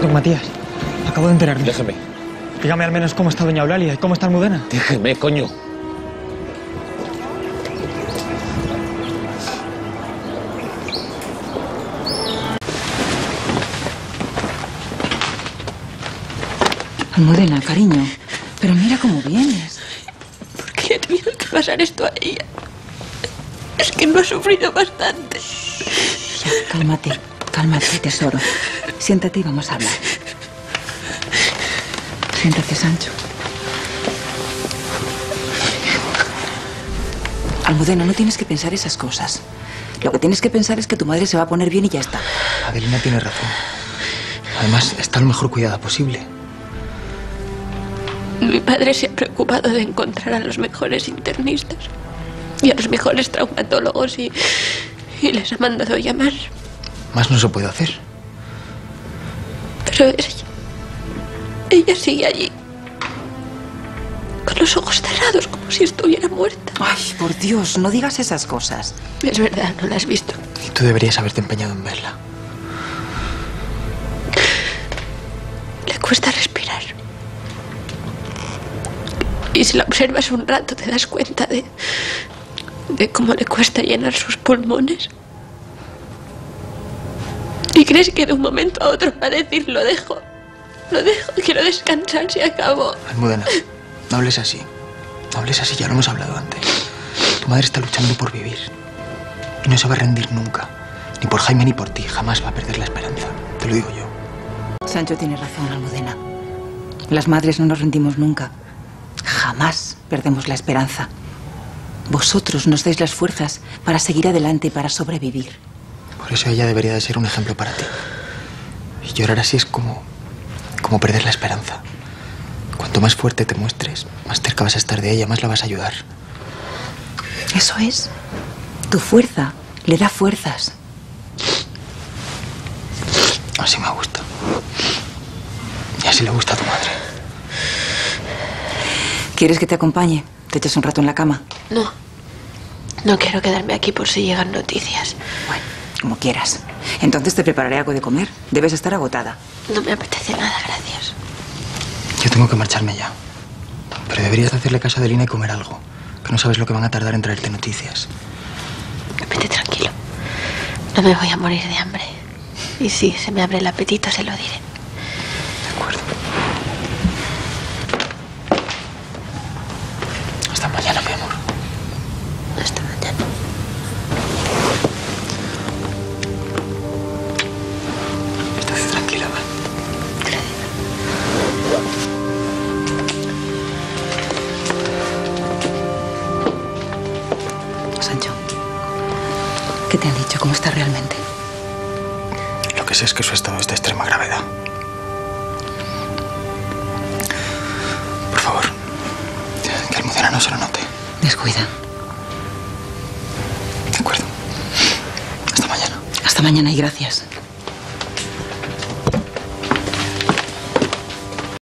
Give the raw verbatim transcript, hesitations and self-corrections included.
Don Matías, acabo de enterarme. Déjeme. Dígame al menos cómo está doña Eulalia y cómo está Almudena. Déjeme, coño. Almudena, cariño, pero mira cómo vienes. ¿Por qué le ha tenido que pasar esto a ella? Es que no ha sufrido bastante. Ya, cálmate, cálmate, tesoro. Siéntate y vamos a hablar. Siéntate, Sancho. Almudena, no tienes que pensar esas cosas. Lo que tienes que pensar es que tu madre se va a poner bien y ya está. Adelina tiene razón. Además, está lo mejor cuidada posible. Mi padre se ha preocupado de encontrar a los mejores internistas y a los mejores traumatólogos y, y les ha mandado llamar. Más no se puede hacer. Pero ella, ella sigue allí, con los ojos cerrados, como si estuviera muerta. Ay, por Dios, no digas esas cosas. Es verdad, no la has visto. Y tú deberías haberte empeñado en verla. Le cuesta respirar. Y si la observas un rato te das cuenta de, de cómo le cuesta llenar sus pulmones. Y crees que de un momento a otro va a decir lo dejo, lo dejo, quiero descansar, se acabó. Almudena, no hables así. No hables así, ya lo hemos hablado antes. Tu madre está luchando por vivir. Y no se va a rendir nunca. Ni por Jaime ni por ti. Jamás va a perder la esperanza. Te lo digo yo. Sancho tiene razón, Almudena. Las madres no nos rendimos nunca. Jamás perdemos la esperanza. Vosotros nos dais las fuerzas para seguir adelante y para sobrevivir. Por eso ella debería de ser un ejemplo para ti. Y llorar así es como, como perder la esperanza. Cuanto más fuerte te muestres, más cerca vas a estar de ella, más la vas a ayudar. Eso es. Tu fuerza le da fuerzas. Así me gusta. Y así le gusta a tu madre. ¿Quieres que te acompañe? ¿Te echas un rato en la cama? No, no quiero quedarme aquí por si llegan noticias. Bueno, como quieras. Entonces te prepararé algo de comer. Debes estar agotada. No me apetece nada, gracias. Yo tengo que marcharme ya. Pero deberías hacerle caso a Adelina y comer algo. Que no sabes lo que van a tardar en traerte noticias. Vete tranquilo. No me voy a morir de hambre. Y si se me abre el apetito, se lo diré. De acuerdo. Hasta mañana, mi amor. Hasta mañana. Estás tranquila, ¿vale? Sancho, ¿qué te han dicho? ¿Cómo está realmente? Lo que sé es que su estado es de extrema gravedad. Por favor, que Almudena no se lo note. Descuida. De acuerdo. Hasta mañana. Hasta mañana y gracias.